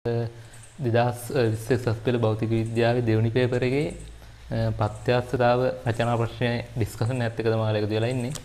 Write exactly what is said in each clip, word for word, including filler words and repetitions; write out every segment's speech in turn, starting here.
දෙදහස් විස්ස සස්පෙළ භෞතික විද්‍යාවේ දෙවනි පේපර් එකේ ප්‍රත්‍යක්ෂතාව රචනා ප්‍රශ්නය ඩිස්කෂන් එකත් එක තමයි එකතු වෙලා ඉන්නේ.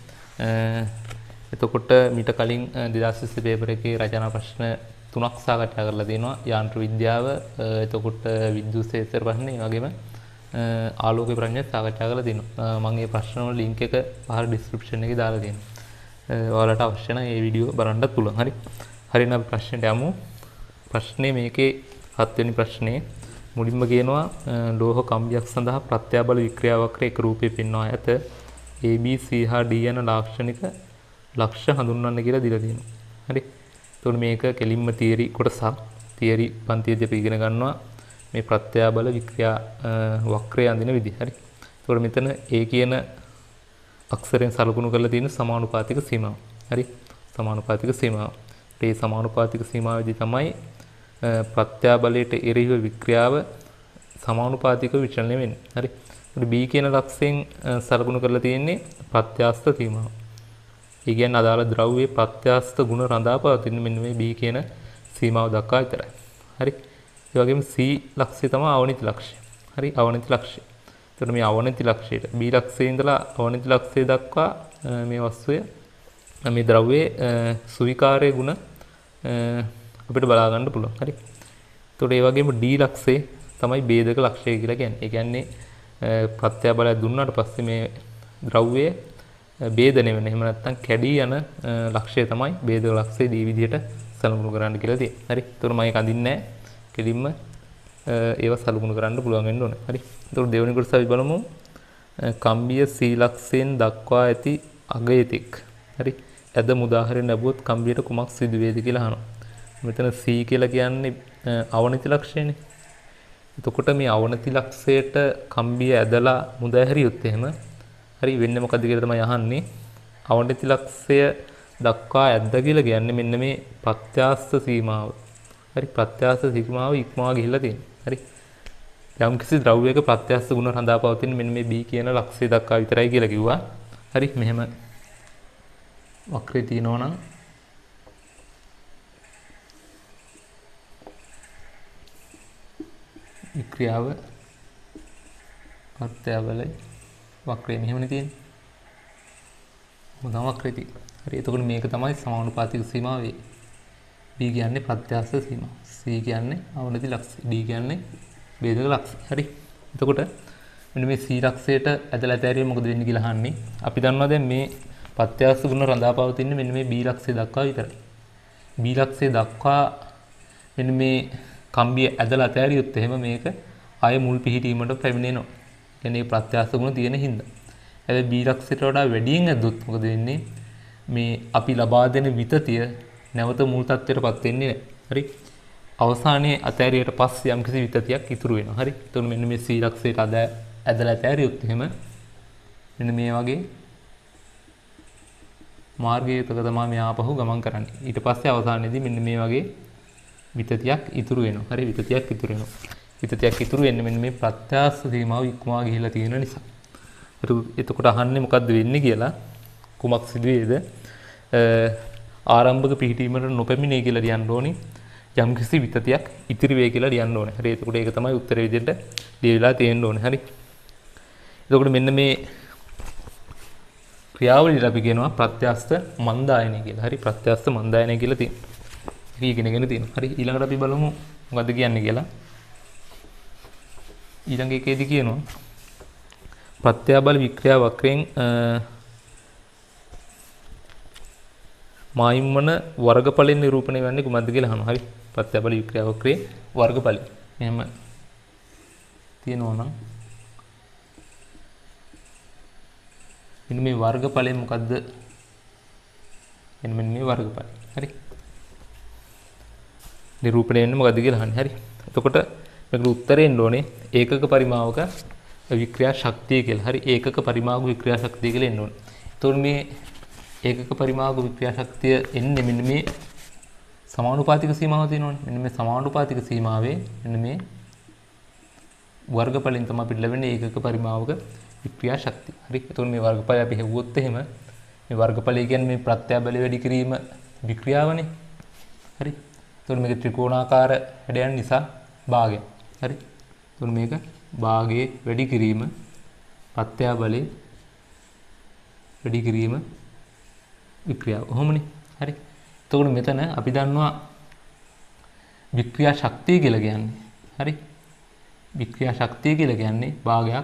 එතකොට මීට කලින් දෙදහස් විස්ස පේපර් එකේ රචනා ප්‍රශ්න තුනක් සාකච්ඡා කරලා තියෙනවා. යාන්ත්‍ර විද්‍යාව, එතකොට විද්‍යුත් ක්ෂේත්‍ර ප්‍රශ්න, ඒ වගේම ආලෝක ප්‍රඥා සාකච්ඡා කරලා තියෙනවා. මම මේ ප්‍රශ්න වල ලින්ක් එක පහළ ඩිස්ක්‍රිප්ෂන් එකේ දාලා තියෙනවා. ඔයාලට අවශ්‍ය නම් මේ වීඩියෝ බලන්නත් පුළුවන්. හරි. හරිනම් අපි ප්‍රශ්නෙට යමු. ප්‍රශ්නේ මේකේ හත් වෙනි ප්‍රශ්නේ මුලින්ම කියනවා ලෝහ කම්බියක් සඳහා ප්‍රත්‍යාබල වික්‍රියා වක්‍රය එක රූපයේ පෙන්වා ඇත. A B C හා D යන ලාක්ෂණික ලක්ෂ හඳුන්වන්න කියලා දීලා තියෙනවා. හරි. එතකොට මේක කෙලින්ම තියරි කොටසක්. තියරි පන්තියේදී අපි ඉගෙන ගන්නවා මේ ප්‍රත්‍යාබල වික්‍රියා වක්‍රය අඳින විදිහ. හරි. එතකොට මෙතන A කියන අක්ෂරයෙන් සලකුණු කරලා තියෙන සමානුපාතික සීමාව. හරි. සමානුපාතික සීමාව. මේ සමානුපාතික සීමාවේදී තමයි ප්‍රත්‍යාබලයට එරෙහිව වික්‍රියාව සමානුපාතිකව විචලනය වෙන්නේ. හරි. ඒකට B කියන ලක්ෂයෙන් සලකුණු කරලා තියෙන්නේ ප්‍රත්‍යාස්ත සීමාව. ඒ කියන්නේ අදාළ ද්‍රව්‍යයේ ප්‍රත්‍යාස්ත ගුණ රඳා පවතින මෙන්න මේ B කියන සීමාව දක්වා විතරයි. හරි. ඒ වගේම C ලක්ෂය තමයි අවනිති ලක්ෂය. හරි. අවනිති ලක්ෂය. එතකොට මේ අවනිති ලක්ෂයට B ලක්ෂයේ ඉඳලා අවනිති ලක්ෂය දක්වා මේ වස්තුවේ මේ ද්‍රව්‍යයේ සුවිකාර්ය ගුණ අපිට බලා ගන්න පුළුවන්. හරි. එතකොට ඒ වගේම D ලක්ෂයේ තමයි ભેදක ලක්ෂය කියලා කියන්නේ. ඒ කියන්නේ ප්‍රත්‍යාබලය දුන්නාට පස්සේ මේ ද්‍රව්‍යයේ ભેදණය වෙන. එහෙම නැත්නම් කැඩී යන ලක්ෂය තමයි ભેදක ලක්ෂයේ D විදිහට සලකුණු කරන්න කියලා තියෙන්නේ. හරි. එතකොට මම ඒක අඳින්නේ නැහැ. කෙලින්ම ඒව සලකුණු කරන්න පුළුවන් වෙන්න ඕනේ. හරි. එතකොට දෙවෙනි කොටස අපි බලමු. කම්බිය C ලක්ෂයෙන් දක්වා ඇති අගයතික්. හරි. ඇදම උදාහරණ ලැබුවොත් කම්බියට කුමක් සිදු වේද කියලා අහනවා. මෙතන C කියලා කියන්නේ අවනති ලක්ෂයනේ. එතකොට මේ අවනති ලක්ෂයට කම්බිය ඇදලා මුදා හැරියොත් එහෙම හරි වෙන්නේ මොකද්ද කියලා තමයි අහන්නේ. අවනති ලක්ෂය දක්වා ඇද්ද කියලා කියන්නේ මෙන්න මේ ප්‍රත්‍යාස්ත සීමාව. හරි. ප්‍රත්‍යාස්ත සීමාව ඉක්මවා ගිහිල්ලා තියෙනවා. හරි. යම් කිසි ද්‍රව්‍යයක ප්‍රත්‍යාස්ත ගුණ රඳා පවතින මෙන්න මේ B කියන ලක්ෂය දක්වා විතරයි කියලා කිව්වා. හරි. මෙහෙම වක්‍රය තියෙනවා නම් වික්‍රියාව ප්‍රත්‍යාබලයි වක්‍රය මෙහෙමනේ තියෙන්නේ. මොනවා වක්‍රය තියෙන්නේ. හරි. එතකොට මේක තමයි සමානුපාතික සීමාව වේ. B කියන්නේ ප්‍රත්‍යාස්ත සීමාව. C කියන්නේ අවනති ලක්ෂය. D කියන්නේ ભેදක ලක්ෂය. හරි. එතකොට මෙන්න මේ C ලක්ෂයට ඇදලා ඇතෑරිය මොකද වෙන්නේ කියලා අහන්නේ. අපි දන්නවා දැන් මේ ප්‍රත්‍යාස්ත ගුණ රඳා පවතින්නේ මෙන්න මේ B ලක්ෂය දක්වා විතරයි. B ලක්ෂය දක්වා මෙන්න මේ කම්බිය ඇදලා ඇතෑරියොත් එහෙම මේක ආය මුල් පිහිටීමට පැමිණෙනවා. කියන්නේ ප්‍රත්‍යාස්ත ගුණ තියෙන හින්දා. හැබැයි B ලක්ෂයට වඩා වැඩියෙන් ඇද්දොත් මොකද වෙන්නේ? මේ අපි ලබා දෙන විතතිය නැවත මුල් තත්ත්වයටපත් වෙන්නේ නැහැ. හරි. අවසානයේ ඇතෑරියට පස්සේ යම්කිසි විතතියක් ඉතුරු වෙනවා. හරි. එතකොට මෙන්න මේ C ලක්ෂයට අද ඇදලා ඇතෑරියොත් එහෙම මෙන්න මේ වගේ මාර්ගයක තමයි මේ ආපහු ගමන් කරන්නේ. ඊට පස්සේ අවසානයේදී මෙන්න මේ වගේ විතතියක් ඉතුරු වෙනවා. හරි. විතතියක් ඉතුරු වෙනවා. විතතියක් ඉතුරු වෙන්නේ මෙන්න මේ ප්‍රත්‍යාස්ත සීමාව ඉක්මවා ගිහිලා තියෙන නිසා. එතකොට අහන්නේ මොකද්ද වෙන්නේ කියලා. කුමක් සිදුවේද? ආරම්භක පිහිටීමට නොපැමිණේ කියලා ලියන්න ඕනි. යම්කිසි විතතියක් ඉතිරි වේ කියලා ලියන්න ඕනේ. හරි. එතකොට ඒක තමයි උත්තරේ විදිහට ලියවිලා තියෙන්න ඕනේ. හරි. එතකොට මෙන්න මේ ක්‍රියාවලියට අපි කියනවා ප්‍රත්‍යස්ත මන්දායනය කියලා. හරි. ප්‍රත්‍යස්ත මන්දායනය කියලා තියෙනවා. ඒක ඉගෙනගෙන තියෙනවා. හරි. ඊළඟට අපි බලමු මොකද්ද කියන්නේ කියලා. ඊළඟ එකේදී කියනවා ප්‍රත්‍යාබල වික්‍රියා වක්‍රයෙන් මායිම්මන වර්ගඵලයෙන් නිරූපණය වෙන්නේ කුමක්ද කියලා අහනවා. හරි. ප්‍රත්‍යාබල වික්‍රියා වක්‍රයේ වර්ගඵලය. එහෙම තියෙනවා නම් මෙන්න මේ වර්ගඵලය මොකද්ද? මෙන්න මේ වර්ගඵලය. හරි. නිරූපණය වෙන්නේ මොකද්ද කියලා අහන්නේ. හරි. එතකොට මේකට උත්තරේ එන්න ඕනේ ඒකක පරිමාවක වික්‍රියා ශක්තිය කියලා. හරි. ඒකක පරිමාවක වික්‍රියා ශක්තිය කියලා එන්න ඕනේ. එතකොට මේ ඒකක පරිමාවක වික්‍රියා ශක්තිය එන්නේ මෙන්න මේ සමානුපාතික සීමාව තියෙනවනේ. මෙන්න මේ සමානුපාතික සීමාවේ මෙන්න මේ වර්ගඵලයෙන් තමයි අපිට ලැබෙන්නේ ඒකක පරිමාවක වික්‍රියා ශක්තිය. හරි. එතකොට මේ වර්ගඵලය අපි හෙව්වොත් එහෙම මේ වර්ගඵලය කියන්නේ මේ ප්‍රත්‍යාබලය වැඩි කිරීම වික්‍රියාවනේ. හරි. එතකොට මේක ත්‍රිකෝණාකාර හැඩයන් නිසා භාගයක්. හරි. එතකොට මේක භාගයේ වැඩි කිරීම පත්‍යා බලයේ වැඩි කිරීම වික්‍රියාව. ඔහොමනේ. හරි. එතකොට මෙතන අපි දන්නවා වික්‍රියා ශක්තිය කියලා කියන්නේ. හරි. වික්‍රියා ශක්තිය කියලා කියන්නේ භාගයක්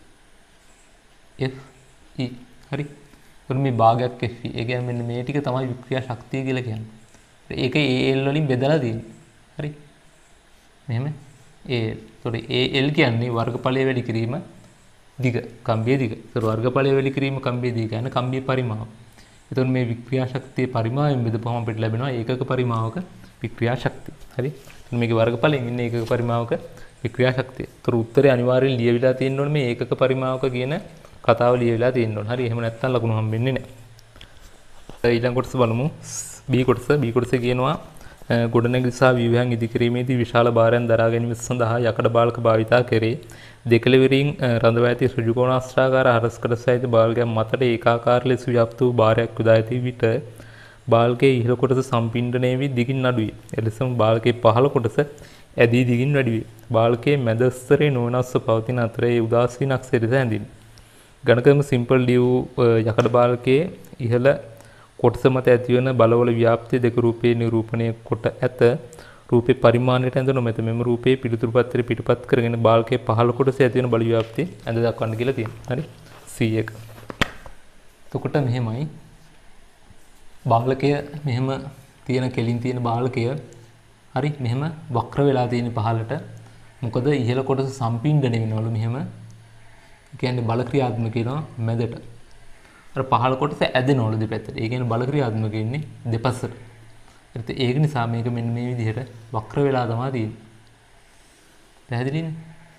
F E. හරි. එතකොට මේ භාගයක් F E. ඒ කියන්නේ මෙන්න මේ ටික තමයි වික්‍රියා ශක්තිය කියලා කියන්නේ. ඒක A L වලින් බෙදලා තියෙන්නේ. හරි. මෙහෙම A L. එතකොට A L කියන්නේ වර්ගඵලය වැඩි කිරීම දිග, කම්බිය දිග. එතකොට වර්ගඵලය වැඩි කිරීම කම්බිය දිග කියන්නේ කම්බිය පරිමාව. එතකොට මේ වික්‍රියා ශක්තිය පරිමාවයෙන් බෙදපුවම අපිට ලැබෙනවා ඒකක පරිමාවක වික්‍රියා ශක්තිය. හරි. එතකොට මේකේ වර්ගඵලයෙන් ඉන්නේ ඒකක පරිමාවක වික්‍රියා ශක්තිය. එතකොට උත්තරේ අනිවාර්යෙන් ලියවිලා තියෙන්න ඕනේ මේ ඒකක පරිමාවක කියන කතාව ලියවිලා තියෙන්න ඕනේ. හරි. එහෙම නැත්නම් ලකුණු හම්බෙන්නේ නැහැ. ඊළඟ කොටස බලමු. B කොටස. B කොටසේ කියනවා ගොඩනැගිලි සහ ව්‍යුහයන් ඉදිකිරීමේදී විශාල භාරයන් දරා ගැනීම සඳහා යකඩ බාල්ක භාවිතා කෙරේ. දෙකලෙවරින් රඳවා ඇති ඍජුකෝණාස්ත්‍රාකාර හරස්කඩ සහිත බාල්කයක් මතට ඒකාකාර ලෙස ව්‍යාප්ත වූ භාරයක් යොදා ඇති විට බාල්කයේ ඉහළ කොටස සම්පිණ්ඩණය වී දිගින් අඩු වේ. එලෙසම බාල්කයේ පහළ කොටස ඇදී දිගින් වැඩි වේ. බාල්කයේ මැද ස්තරයේ නොවෙනස්ව පවතින අතර ඒ උදාසීන අක්ෂය ලෙස හැඳින්වේ. ඝනකම සිම්පල් ඩී වූ යකඩ බාල්කයේ ඉහළ කොටස මත ඇතිවන බලවල ව්‍යාප්තිය දෙක රූපේ නිරූපණය කොට ඇත. රූපේ පරිමාණයට ඇඳ නොමැත. මෙම රූපේ පිළිතුරු පත්‍රය පිටපත් කරගෙන බාල්කයේ පහළ කොටසේ ඇතිවන බල ව්‍යාප්තිය ඇඳ දක්වන්න කියලා තියෙනවා. හරි. C එක. එතකොට මෙහෙමයි. බාලකය මෙහෙම තියෙන කෙලින් තියෙන බාලකය හරි මෙහෙම වක්‍ර වෙලා තියෙන පහළට. මොකද ඉහළ කොටස සම්පිණ්ඩණය වෙනවලු මෙහෙම. කියන්නේ බල ක්‍රියාත්මක වෙනවා මැදට. අර පහළ කොටස ඇදෙනවලු දෙපැත්තට. ඒ කියන්නේ බල ක්‍රියාත්මක වෙන්නේ දෙපසට. ඒත් ඒක නිසා මේක මෙන්න මේ විදිහට වක්‍ර වෙලා තමයි තියෙන්නේ. පැහැදිලිනේ?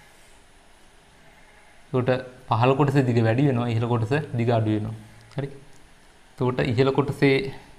ඒකට පහළ කොටසේ දිග වැඩි වෙනවා, ඉහළ කොටස දිග අඩු වෙනවා. හරි. ඒකට ඉහළ කොටසේ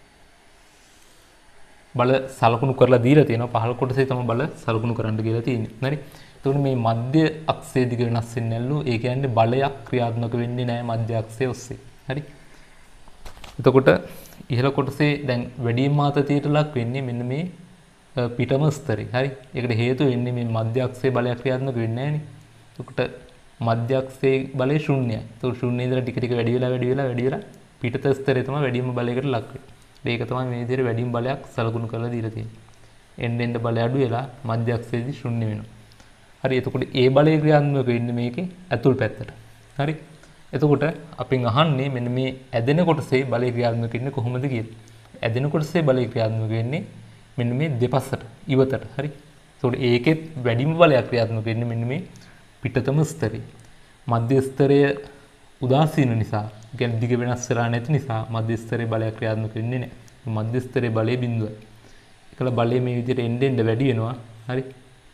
බල සලකුණු කරලා දීලා තියෙනවා. පහළ කොටසේ තමයි බල සලකුණු කරන්න කියලා තියෙන්නේ. හරි. එතකොට මේ මධ්‍ය අක්ෂයේ දිග වෙනස් වෙන්නේ නැල්ලු. ඒ කියන්නේ බලයක් ක්‍රියාත්මක වෙන්නේ නැහැ මධ්‍ය අක්ෂයේ ඔස්සේ. හරි. එතකොට ඉහළ කොටසේ දැන් වැඩිම ආතතියට ලක් වෙන්නේ මෙන්න මේ පිටම ස්තරේ. හරි. ඒකට හේතුව වෙන්නේ මේ මධ්‍ය අක්ෂයේ බලයක් ක්‍රියාත්මක වෙන්නේ නැහැ නේ. එතකොට මධ්‍ය අක්ෂයේ බලය ශූන්‍යයි. එතකොට ශූන්‍ය ඉඳලා ටික ටික වැඩි වෙලා වැඩි වෙලා වැඩි වෙලා පිටත ස්තරේ තමයි වැඩිම බලයකට ලක් වෙන්නේ. ඒක තමයි මේ විදිහට වැඩිම බලයක් සලකුණු කරලා දීලා තියෙන්නේ. එන්න එන්න බලය අඩු වෙලා මධ්‍ය අක්ෂයේදී ශූන්‍ය වෙනවා. හරි. එතකොට ඒ බලය ක්‍රියාත්මක වෙන්නේ මේකේ ඇතුල් පැත්තට. හරි. එතකොට අපින් අහන්නේ මෙන්න මේ ඇදෙන කොටසේ බලය ක්‍රියාත්මක වෙන්නේ කොහොමද කියලා. ඇදෙන කොටසේ බලය ක්‍රියාත්මක වෙන්නේ මෙන්න මේ දෙපසට ඉවතට. හරි. එතකොට ඒකෙත් වැඩිම බලයක් ක්‍රියාත්මක වෙන්නේ මෙන්න මේ පිටතම ස්තරේ. මධ්‍ය ස්තරය උදාසීන නිසා, කියන්නේ දිග වෙනස් වෙලා නැති නිසා මධ්‍ය ස්තරේ බලයක් ක්‍රියාත්මක වෙන්නේ නැහැ. මධ්‍ය ස්තරේ බලය බිඳුවයි. ඒකල බලය මේ විදිහට එන්න එන්න වැඩි වෙනවා. හරි.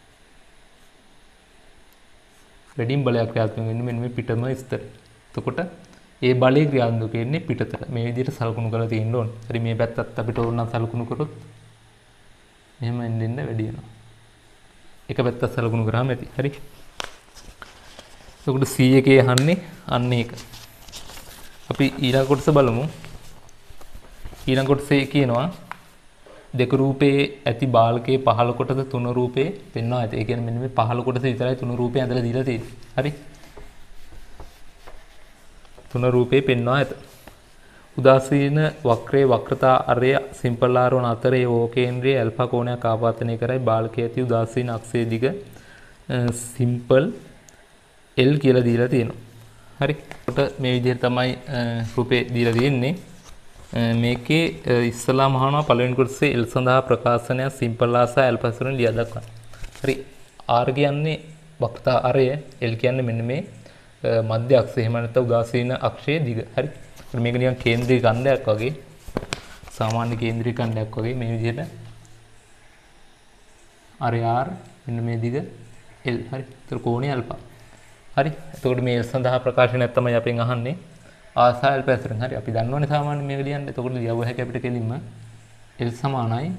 වැඩිම බලයක් ක්‍රියාත්මක වෙන්නේ මෙන්න මේ පිටම ස්තරේ. එතකොට ඒ බලය ක්‍රියාත්මක වෙන්නේ පිටතට. මේ විදිහට සලකුණු කරලා තියෙන්න ඕන. හරි. මේ පැත්තත් අපිට ඕන නම් සලකුණු කරොත් මෙහෙම එන්න එන්න වැඩි වෙනවා. එක පැත්තක් සලකුණු කරාම ඇති. හරි. එතකොට C එකේ අහන්නේ අන්න ඒක. අපි ඊළඟ කොටස බලමු. ඊළඟ කොටසේ කියනවා දෙක රූපයේ ඇති බාල්කයේ පහළ කොටස තුන රූපේ පෙන්වනවා ඇති. ඒ කියන්නේ මෙන්න මේ පහළ කොටස විතරයි තුන රූපේ ඇඳලා දීලා තියෙන්නේ. හරි. තුන රූපේ පෙන්වනවා ඇත. උදාසීන වක්‍රයේ වක්‍රතා අරය සිම්පල් ආර් වන අතරේ ඕ කේන්ද්‍රයේ ඇල්ෆා කෝණයක් ආපතනය කරයි බාල්කයේ ඇති උදාසීන අක්ෂයේ දිග සිම්පල් L කියලා දීලා තියෙනවා. හරි. එතකොට මේ විදිහට තමයි රූපේ දීලා තියෙන්නේ. මේකේ ඉස්සලාම අහනවා පළවෙනි කොටසේ L සඳහා ප්‍රකාශනය සිම්පල් ආර් සහ ඇල්ෆා වලින් ලියා දක්වන්න. හරි. R කියන්නේ වක්‍රතා අරය, L කියන්නේ මෙන්න මේ මධ්‍ය අක්ෂය. එහෙම නැත්නම් උදාසීන අක්ෂයේ දිග. හරි. මේක නිකන් කේන්ද්‍රීය ඛණ්ඩයක් වගේ. සාමාන්‍ය කේන්ද්‍රීය ඛණ්ඩයක් වගේ මේ විදිහට අරය R මෙන්න මේ දිග L. හරි. ඒතර කෝණය ඇල්ෆා. හරි. එතකොට මේ L සඳහා ප්‍රකාශනයක් තමයි අපෙන් අහන්නේ. R සහ ඇල්ෆා ඇතුළෙන්. හරි. අපි දන්නවනේ සාමාන්‍ය මේක ලියන්න. එතකොට ලියව හැකි අපිට කෙලින්ම L සමානයි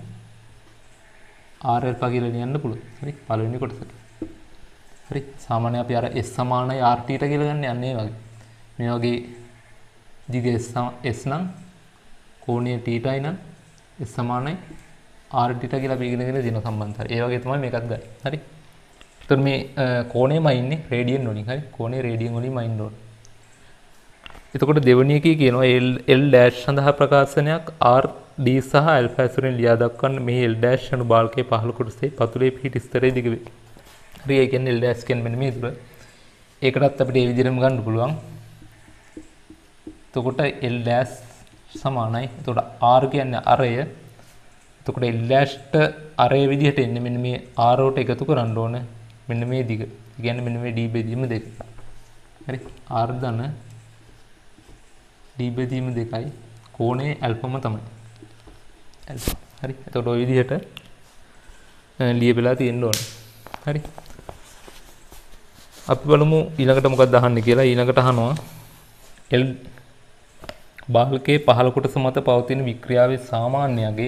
R ඇල්ෆා කියලා ලියන්න පුළුවන්. හරි. පළවෙනි කොටසට. හරි. සාමාන්‍ය අපි අර S සමානයි R θ කියලා ගන්න යන්නේ වගේ. මේ වගේ දිග S S නම් කෝණය θ නම් S සමානයි r θ කියලා අපි ඉගෙනගෙන තියෙන සම්බන්ධතාවය. ඒ වගේ තමයි මේකත් ගන්න. හරි. එතකොට මේ කෝණයම ඉන්නේ රේඩියන් වලින්. හරි. කෝණේ රේඩියන් වලින් මයින් ඕන. එතකොට දෙවෙනි එකේ කියනවා L L dash සඳහා ප්‍රකාශනයක් R D සහ alpha ඇසුරෙන් ලියා දක්වන්න මේ L dash අනු බාල්කයේ පහළ කොටසේ පතුලේ පිහිටි ස්තරයේ දිග වේ. හරි. ඒ කියන්නේ L dash කියන්නේ මෙන්න මේ දුර. ඒකටත් අපිට මේ විදිහටම ගන්න පුළුවන්. එතකොට L dash සමානයි. එතකොට R කියන්නේ අරය. එතකොට L dash-ට අරය විදිහට එන්නේ මෙන්න මේ R වලට එකතු කරන්න ඕන මෙන්න මේ දිග. ඒ කියන්නේ මෙන්න මේ D බෙදීම දෙක. හරි. R ධන D බෙදීම දෙකයි කෝණේ ඇල්ෆම තමයි. ඇල්ෆා. හරි. එතකොට ওই විදිහට ලියපෙලා තියෙන්න ඕන. හරි. අපි බලමු ඊළඟට මොකක්ද අහන්නේ කියලා. ඊළඟට අහනවා L බාල්කයේ පහළ කොටස මත පවතින වික්‍රියාවේ සාමාන්‍ය අගය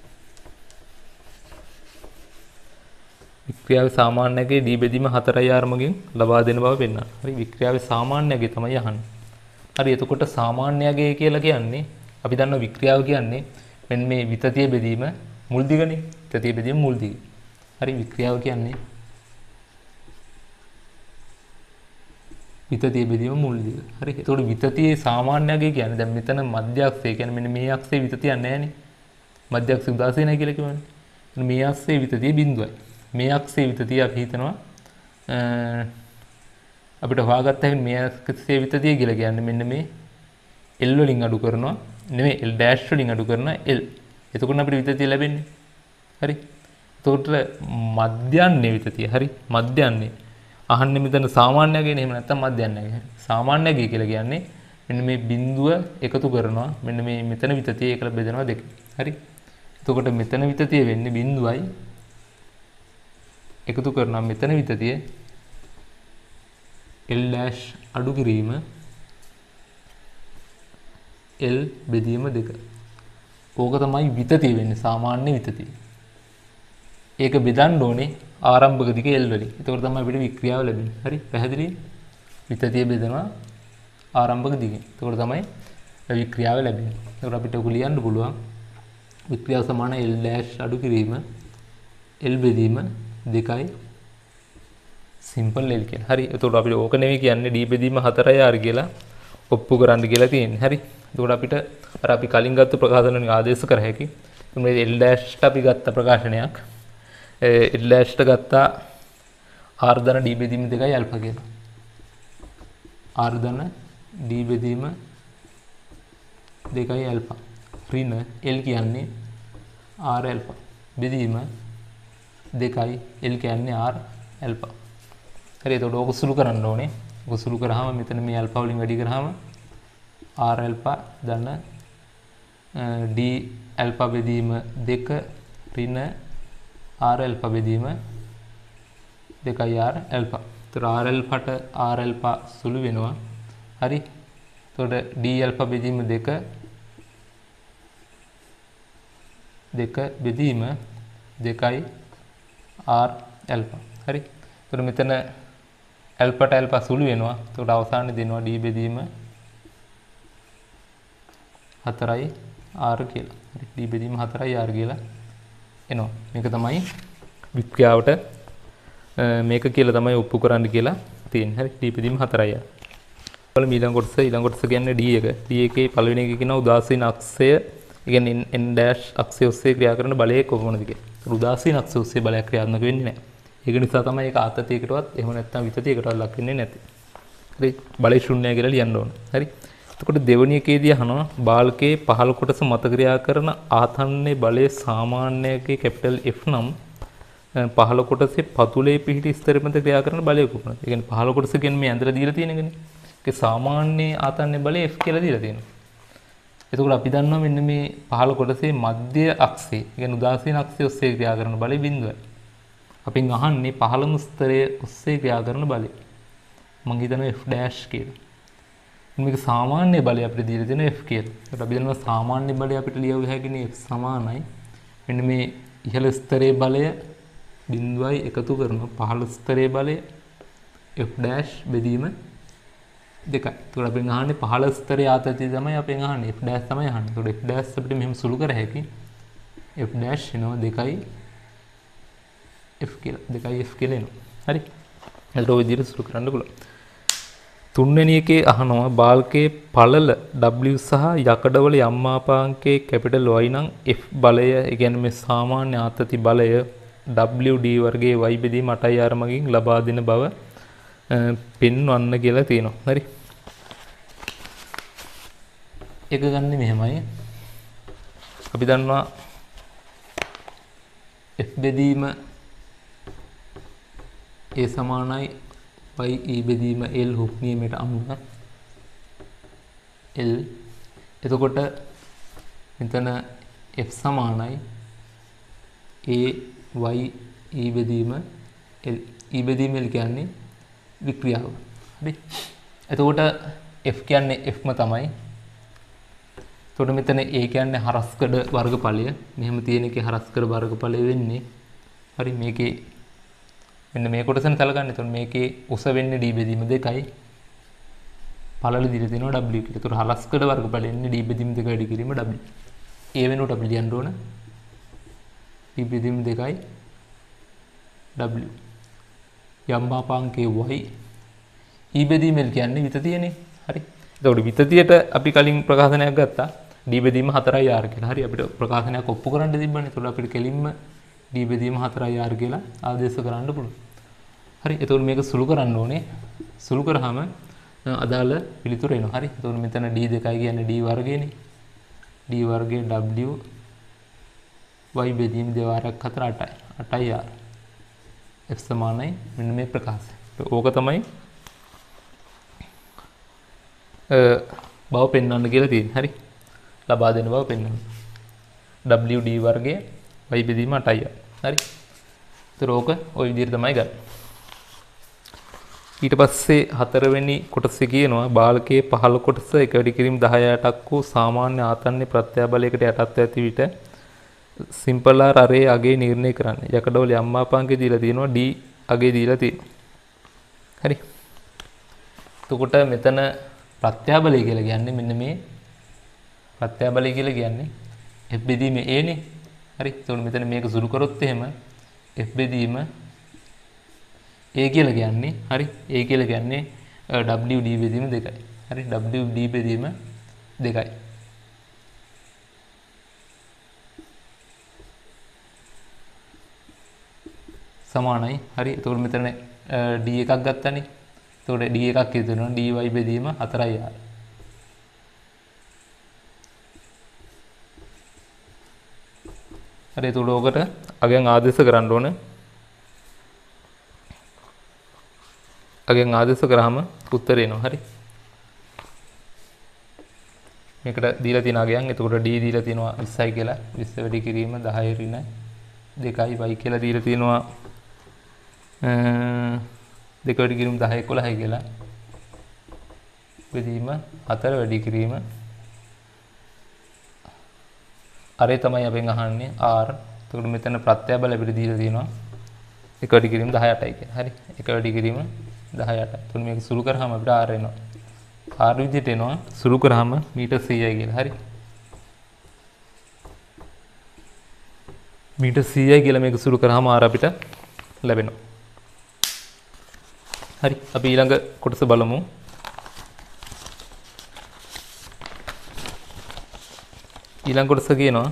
වික්‍රියාවේ සාමාන්‍ය අගය D බෙදීම හතරයි R මගින් ලබා දෙන බව පෙන්වන්න. හරි. වික්‍රියාවේ සාමාන්‍ය අගය තමයි අහන්නේ. හරි. එතකොට සාමාන්‍ය අගය කියලා කියන්නේ අපි දන්නවා වික්‍රියාව කියන්නේ මෙන්න මේ විතතිය බෙදීම මුල් දිගනේ. විතතිය බෙදීම මුල් දිග. හරි. වික්‍රියාව කියන්නේ විතතිය බෙදීම මුල් දිග. හරි. එතකොට විතතියේ සාමාන්‍ය අගය කියන්නේ දැන් මෙතන මධ්‍ය අක්ෂය කියන්නේ මෙන්න මේ අක්ෂයේ විතතියක් නැහැ නේ. මධ්‍ය අක්ෂය උදාසීනයි කියලා කියවනේ. මේ අක්ෂයේ විතතිය බිඳුවයි. මේ අක්ෂයේ විතතිය අපි හිතනවා අපිට හොයාගත්ත හැකි මේ අක්ෂයේ විතතිය කියලා කියන්නේ මෙන්න මේ L වලින් අඩු කරනවා නෙමෙයි L dash වලින් අඩු කරනවා L. එතකොට අපිට විතතිය ලැබෙන්නේ. හරි. එතකොට මධ්‍යන්නේ විතතිය. හරි. මධ්‍යන්නේ අහන්නේ මෙතන සාමාන්‍ය අගයනේ. එහෙම නැත්නම් මධ්‍යන්නේ අගය. සාමාන්‍ය අගය කියලා කියන්නේ මෙන්න මේ බිඳුව එකතු කරනවා මෙන්න මේ මෙතන විතතිය ඒකල බෙදනවා දෙක. හරි. එතකොට මෙතන විතතිය වෙන්නේ බිඳුවයි එකතු කරනවා මෙතන විතතිය L dash අඩු කිරීම L බෙදීම දෙක. ඕක තමයි විතතිය වෙන්නේ සාමාන්‍ය විතතිය. ඒක බෙදන්න ඕනේ ආරම්භක දිග L වලින්. එතකොට තමයි අපිට වික්‍රියාව ලැබෙන්නේ. හරි. පැහැදිලි? විතතිය බෙදනවා ආරම්භක දිගෙන්. එතකොට තමයි වික්‍රියාව ලැබෙන්නේ. එතකොට අපිට ඔක ලියන්න පුළුවන් වික්‍රියාව සමාන L dash අඩු කිරීම L බෙදීම දෙකයි සිම්පල් L කියලා. හරි. එතකොට අපිට ඕක නෙවෙයි කියන්නේ D බෙදීම හතරයි R කියලා ඔප්පු කරන්න කියලා තියෙන්නේ. හරි. එතකොට අපිට අර අපි කලින් ගත්ත ප්‍රකාශන වලින් ආදේශ කර හැකි. මේ L dash ට අපි ගත්ත ප්‍රකාශනයක් L dash ට ගත්තා R ධන D බෙදීම දෙකයි alpha කියලා. R ධන D බෙදීම දෙකයි alpha. ඍණ L කියන්නේ R alpha. බෙදීම දෙකයි L කියන්නේ R alpha. හරි. එතකොට ඕක සුළු කරන්න ඕනේ. ඕක සුළු කරාම මෙතන මේ alpha වලින් වැඩි කරාම R alpha ධන D alpha බෙදීම දෙක ඍණ R alpha බෙදීම දෙකයි R alpha. එතකොට R alpha ට R alpha සුළු වෙනවා. හරි. එතකොට D alpha බෙදීම දෙක දෙක බෙදීම දෙකයි R alpha. හරි. එතකොට මෙතන alpha ට alpha සුළු වෙනවා. එතකොට අවසානයේ දෙනවා D බෙදීම හතරයි R කියලා. හරි. D බෙදීම හතරයි R කියලා එනවා. මේක තමයි වික්‍රියාවට මේක කියලා තමයි ඔප්පු කරන්න කියලා තියෙන්නේ. හරි. D බෙදීම හතරයි R. බලමු ඊළඟ කොටස. ඊළඟ කොටස කියන්නේ D එක. D එකේ පළවෙනි එක කියනවා උදාසීන අක්ෂය. ඒ කියන්නේ N dash අක්ෂය ඔස්සේ ක්‍රියා කරන බලය කොහොමද කියලා. උදාසීන අක්ෂය ඔස්සේ බලයක් ක්‍රියාත්මක වෙන්නේ නැහැ. ඒක නිසා තමයි ඒක ආතතියකටවත් එහෙම නැත්නම් විතතියකටවත් ලක් වෙන්නේ නැති. හරි. බලය ශුන්‍යයි කියලා ලියන්න ඕන. හරි. එතකොට දෙවෙනි එකේදී අහනවා බාල්කයේ පහළ කොටස මත ක්‍රියා කරන ආතන්නේ බලයේ සාමාන්‍යකයේ කැපිටල් F නම් පහළ කොටසේ පතුලේ පිහිටි ස්තර මත ක්‍රියා කරන බලය කොහොමද? ඒ කියන්නේ පහළ කොටස කියන්නේ මේ ඇඳලා දීලා තියෙන එකනේ. ඒක සාමාන්‍ය ආතන්නේ බලය F කියලා දීලා තියෙනවා. එතකොට අපි දන්නවා මෙන්න මේ පහළ කොටසේ මධ්‍ය අක්ෂය, ඒ කියන්නේ උදාසීන අක්ෂය ඔස්සේ ක්‍රියා කරන බලය බිඳුවයි. අපින් අහන්නේ පහළම ස්තරයේ ඔස්සේ ක්‍රියා කරන බලය. මම හිතනවා F dash කියලා. මේක සාමාන්‍ය බලය අපිට දීලා තියෙන F කියලා. ඒකට අපි දන්නවා සාමාන්‍ය බලය අපිට ලියව හැකිනේ F සමානයි. මෙන්න මේ ඉහළ ස්තරයේ බලය බිඳුවයි එකතු කරන පහළ ස්තරයේ බලය F dash බෙදීම දෙකයි. ඒකට අපි අහන්නේ පහළ ස්තරයේ ආතතිය තමයි අපි අහන්නේ F dash තමයි අහන්නේ. ඒකට F dash අපිට මෙහෙම සුළු කර හැකි. f dash එනවා දෙකයි f කියලා. දෙකයි f කියලා එනවා. හරි. එතකොට ඔය විදිහට සුළු කරන්න පුළුවන්. තුන්වෙනි එකේ අහනවා බාල්කයේ පළල w සහ යකඩවල යම් මාපාංකයේ කැපිටල් y නම් f බලය, ඒ කියන්නේ මේ සාමාන්‍ය ආතති බලය w d වර්ගයේ y බෙදීම අටයි r මගින් ලබා දෙන බව පෙන්වන්න කියලා තියෙනවා. හරි. එක ගන්න මෙහෙමයි. අපි දන්නවා f බෙදීම a සමානයි y e බෙදීම l හුක් නියමයට අනුව l. එතකොට මෙතන f සමානයි a y e බෙදීම l. e බෙදීම l කියන්නේ වික්‍රියාව. හරි. එතකොට f කියන්නේ f ම තමයි. එතකොට මෙතන a කියන්නේ හරස්කඩ වර්ගඵලය. මෙහෙම තියෙන එකේ හරස්කඩ වර්ගඵලය වෙන්නේ. හරි. මේකේ මෙන්න මේ කොටසෙන් සලකන්නේ. එතකොට මේකේ උස වෙන්නේ d බෙදීම දෙකයි. පළල දිලා තියෙනවා w කියලා. එතකොට හරස්කඩ වර්ගඵලය එන්නේ d බෙදීම දෙක වැඩි කිරීම w. a වෙනුවට අපි ලියන්න ඕන d බෙදීම දෙකයි w. යම් මාපාංකයේ y e බෙදීම l කියන්නේ විතතියනේ. හරි. එතකොට විතතියට අපි කලින් ප්‍රකාශනයක් ගත්තා d බෙදීම හතරයි r කියලා. හරි. අපිට ප්‍රකාශනයක් ඔප්පු කරන්න තිබ්බනේ. එතකොට අපිට කෙලින්ම d බෙදීම හතරයි r කියලා ආදේශ කරන්න පුළුවන්. හරි. එතකොට මේක සුළු කරන්න ඕනේ. සුළු කරාම අදාළ පිළිතුර එනවා. හරි. එතකොට මෙතන d දෙකයි කියන්නේ d වර්ගයනේ. d වර්ගයේ w y බෙදීම දෙවාරයක් හතර අටයි. අටයි r. f සමානයි මෙන්න මේ ප්‍රකාශය. ඕක තමයි අ බව පෙන්වන්න කියලා තියෙන්නේ. හරි. ලබා දෙන බව පෙන්වන්න. w d වර්ගයේ y බෙදීම අටයි r. හරි. ඒතර ඕක ওই විදිහට තමයි ගන්න. ඊට පස්සේ හතරවෙනි කොටසේ කියනවා බාලකයේ පහළ කොටස එක වැඩි කිරීම දහය අටක් වූ සාමාන්‍ය ආතන්නේ ප්‍රත්‍යාබලයකට යටත්ව ඇති විට සිම්පල් r අරේ අගේ නිර්ණය කරන්න. යකඩවල යම් මාපාංකය දීලා තියෙනවා d අගේ දීලා තියෙනවා. හරි. එතකොට මෙතන ප්‍රත්‍යාබලය කියලා කියන්නේ මෙන්න මේ ප්‍රත්‍යාබලය කියලා කියන්නේ f බෙදීම a නේ. හරි. එතකොට මෙතන මේක සුළු කරොත් එහෙම f බෙදීම a කියලා කියන්නේ හරි a කියලා කියන්නේ w d බෙදීම දෙකයි. හරි. w d බෙදීම දෙකයි. සමානයි. හරි. එතකොට මෙතන d එකක් ගත්තනේ. එතකොට d එකක් කියනවා dy බෙදීම හතරයි r. හරි. එතකොට ඔකට අගයන් ආදේශ කරන්න ඕන. අගයන් ආදේශ කරාම උත්තර එනවා. හරි. මේකට දීලා තියෙන අගයන්. එතකොට d දීලා තියෙනවා විස්සයි කියලා. විස්ස වැඩි කිරීම දහය ඍණ දෙකයි y කියලා දීලා තියෙනවා දෙක වැඩි කිරීම දහය එකොළහයි කියලා. බෙදීම හතර වැඩි කිරීම අරේ තමයි අපෙන් අහන්නේ r. එතකොට මෙතන ප්‍රත්‍යාබල අපිට දීලා තියෙනවා එක වැඩි කිරීම දහය අටයි කියලා. හරි. එක වැඩි කිරීම දහය අටයි. එතකොට මේක සුළු කරාම අපිට r එනවා. r විදිහට එනවා. සුළු කරාම මීටර් සීයයි කියලා. හරි. මීටර් සීයයි කියලා මේක සුළු කරාම r අපිට ලැබෙනවා. හරි. අපි ඊළඟ කොටස බලමු. ඊළඟ කොටස කියනවා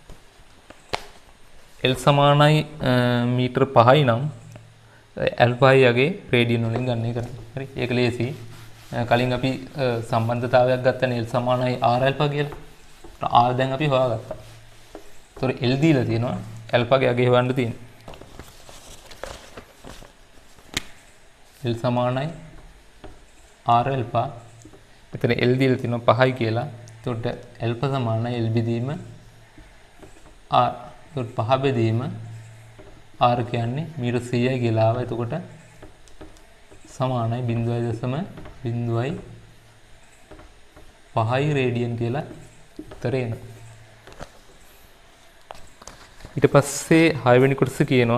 L සමානයි මීටර් පහයි නම් ඇල්ෆායි යගේ රේඩියන් වලින් ගණනය කරන්න. හරි. ඒක ලේසි. කලින් අපි සම්බන්ධතාවයක් ගත්තනේ L සමානයි r ඇල්ෆා කියලා. r දැන් අපි හොයාගත්තා. ඒතොර L දීලා තියෙනවා. ඇල්ෆාගේ යගේ හොයන්න තියෙනවා. L සමානයි r ඇල්ෆා. මෙතන L දීලා තියෙනවා පහයි කියලා. එතකොට ඇල්ෆා සමානයි L බෙදීම r. එතකොට පහ බෙදීම r කියන්නේ මීටර් සීයයි කියලා ආවා. එතකොට සමානයි බිංදුවයි දශම බිංදුවයි පහයි රේඩියන් කියලා උත්තරේ එනවා. ඊට පස්සේ හය වෙනි කොටස කියනවා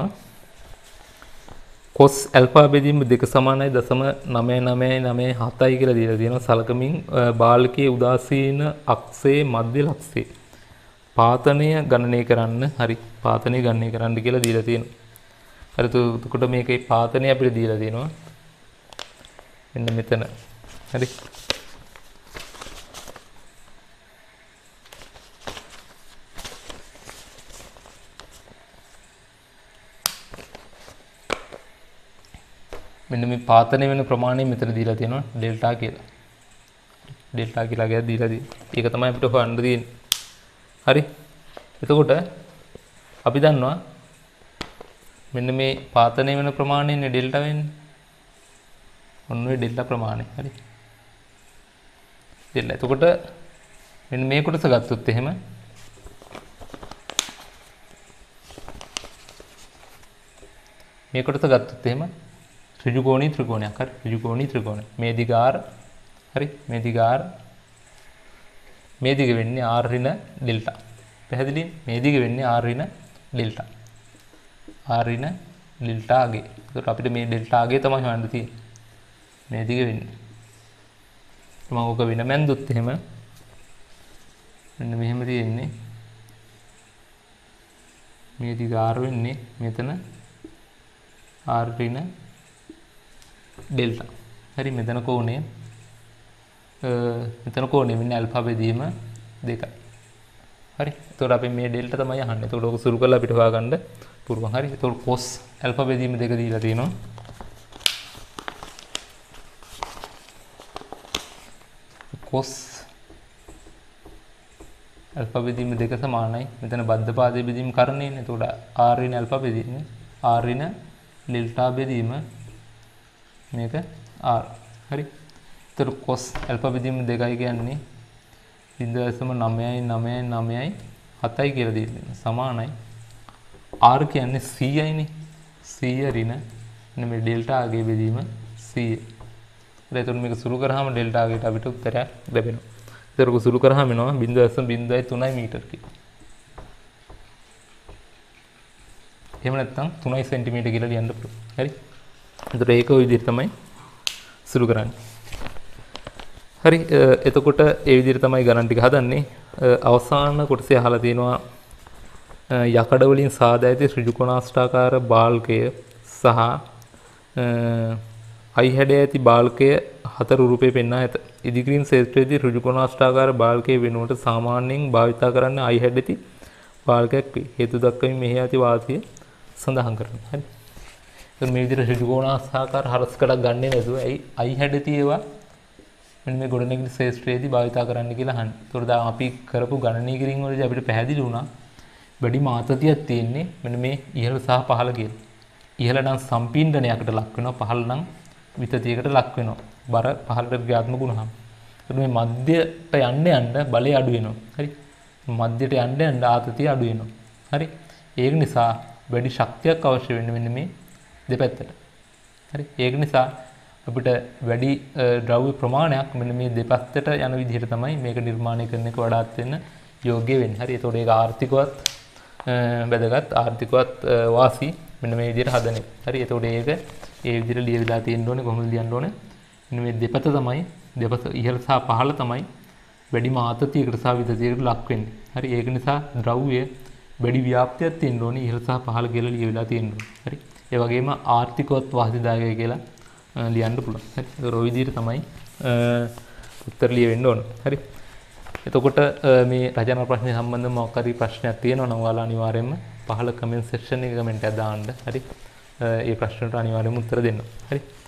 cos alpha බෙදීම දෙක සමානයි දශම නවය නවය නවය හතයි කියලා දීලා තියෙනවා. සලකමින් බාලකයේ උදාසීන අක්ෂයේ මධ්‍ය ලක්ෂයේ පාතනය ගණනය කරන්න හරි පාතනය ගණනය කරන්න කියලා දීලා තියෙනවා. හරි එතකොට මේකේ පාතනය අපිට දීලා තියෙනවා. මෙන්න මෙතන. හරි. මෙන්න මේ පාතනය වෙන ප්‍රමාණය මෙතන දීලා තියෙනවා ඩෙල්ටා කියලා. ඩෙල්ටා කියලා ගියා දීලා තියෙනවා. ඒක තමයි අපිට හොයන්න තියෙන්නේ. හරි. එතකොට අපි දන්නවා මෙන්න මේ පාතනය වෙන ප්‍රමාණයනේ ඩෙල්ටා වෙන්නේ. ඔන්න ඔය ඩෙල්ටා ප්‍රමාණය. හරි. ඩෙල්ටා. එතකොට මෙන්න මේ කොටස ගත්තොත් එහෙම මේ කොටස ගත්තොත් එහෙම ඍජුකෝණී ත්‍රිකෝණයක්. හරි. ඍජුකෝණී ත්‍රිකෝණය. මේ දිග r හරි මේ දිග r මේ දිග වෙන්නේ r ඍණ ඩෙල්ටා. පැහැදිලි? මේ දිග වෙන්නේ r ඍණ ඩෙල්ටා. r ඍණ ඩෙල්ටා අගේ. ඒකට අපිට මේ ඩෙල්ටා අගේ තමයි හොයන්න තියෙන්නේ. මේ දිග වෙන්නේ. මම ඕක වෙන මැන්දුත් එහෙම මෙන්න මෙහෙම තියෙන්නේ. මේ දිග r වෙන්නේ මෙතන r ඍණ ඩෙල්ටා. හරි මෙතන කෝණය මෙතන කෝණය වෙන්නේ ඇල්ෆා බෙදීම දෙකයි. හරි. එතකොට අපි මේ ඩෙල්ටා තමයි අහන්නේ. එතකොට ඔක සුළු කරලා අපිට හොයාගන්න පුළුවන්. හරි. එතකොට cos ඇල්ෆා බෙදීම දෙක දීලා තියෙනවා. cos ඇල්ෆා බෙදීම දෙක සමානයි. මෙතන බද්ධ පාදයේ බෙදීම කරණයනේ. එතකොට r ඍණ ඇල්ෆා බෙදීම r ඍණ ඩෙල්ටා බෙදීම මේක r. හරි. එතකොට cos ඇල්ෆා බෙදීම දෙකයි කියන්නේ zero point nine nine nine හතයි කියලා දෙන්නේ. සමානයි. r කියන්නේ සීයයි නේ. සීය ඍණ මේ ඩෙල්ටා අගේ බෙදීම සීය. එතකොට මේක සුළු කරාම ඩෙල්ටා අගේට අපිට උත්තරයක් ලැබෙනවා. එතකොට සුළු කරාම එනවා zero point zero three මීටර කියලා. එහෙම නැත්නම් three සෙන්ටිමීටර කියලා ලියන්න පුළුවන්. හරි. එතකොට ඒක ওই විදිහට තමයි සුළු කරන්නේ. හරි. එතකොට ඒ විදිහට තමයි ගණන් ටික හදන්නේ. අවසාන කොටසේ අහලා තියෙනවා යකඩ වලින් සාදා ඇති ත්‍රිකෝණාෂ්ටාකාර බාල්කය සහ අයි හැඩය ඇති බාල්කය හතර රූපේ පෙන්වා ඇත. ඉදිකිරීම් ක්ෂේත්‍රයේදී ත්‍රිකෝණාෂ්ටාකාර බාල්කයේ වෙනුවට සාමාන්‍යයෙන් භාවිත කරන්නේ අයි හැඩ ඇති බාල්කයක් වේ. හේතු දක්වමින් මෙහි ඇති වාසිය සඳහන් කරනවා. හරි. එතකොට මේ විදිහට ත්‍රිකෝණාෂ්ටාකාර හරස්කඩක් ගන්නේ නැතුව ඇයි අයි හැඩ ඇති ඒවා මෙන්න මේ ගොඩනැගිලි ක්ෂේත්‍රයේදී භාවිත කරන්න කියලා අහන්නේ. ඒතකොට දැන් අපි කරපු ගණනීය කිරීම වලදී අපිට පැහැදිලි වුණා වැඩි මාතතියක් තියෙන්නේ මෙන්න මේ ඉහළ සහ පහළ කියලා. ඉහළ නම් සම්පීඩනයකට ලක් වෙනවා, පහළ නම් විතතියකට ලක් වෙනවා. බර පහළට ක්‍රියාත්මක වුණාම. ඒතකොට මේ මධ්‍යයට යන්න යන්න බලය අඩු වෙනවා. හරි. මධ්‍යයට යන්න යන්න ආතතිය අඩු වෙනවා. හරි. ඒක නිසා වැඩි ශක්තියක් අවශ්‍ය වෙන්නේ මෙන්න මේ දෙපැත්තට. හරි. ඒක නිසා අපිට වැඩි ද්‍රව්‍ය ප්‍රමාණයක් මෙන්න මේ දෙපැත්තට යන විදිහට තමයි මේක නිර්මාණය කරන එක වඩාත් වෙන්න යෝග්‍ය වෙන්නේ. හරි. ඒතකොට ඒක ආර්ථිකවත් වැදගත් ආර්ථිකවත් වාසි මෙන්න මේ විදිහට හදන එක. හරි. ඒතකොට ඒක ඒ විදිහට ලියවිලා තියෙන්න ඕනේ. කොහොමද ලියන්න ඕනේ? මෙන්න මේ දෙපැත්ත තමයි දෙපැත්ත ඉහළ සහ පහළ තමයි වැඩි ආතතියකට සහ විතතියකට ලක් වෙන්නේ. හරි. ඒක නිසා ද්‍රව්‍ය වැඩි ව්‍යාප්තියක් තියෙන්න ඕනේ ඉහළ සහ පහළ කියලා ලියවිලා තියෙන්න ඕනේ. හරි. ඒ වගේම ආර්ථිකවත් වාසිදායකයි කියලා ලියන්න පුළුවන්. හරි. ඒක ඔය විදිහට තමයි උත්තර ලියවෙන්න ඕන. හරි. එතකොට මේ රචනා ප්‍රශ්නේ සම්බන්ධව මොකක් හරි ප්‍රශ්නයක් තියෙනවා නම් ඔයාලා අනිවාර්යයෙන්ම පහළ කමෙන්ට් සෙක්ෂන් එකේ කමෙන්ට් එක දාන්න. හරි. ඒ ප්‍රශ්නට අනිවාර්යයෙන්ම උත්තර දෙන්න. හරි.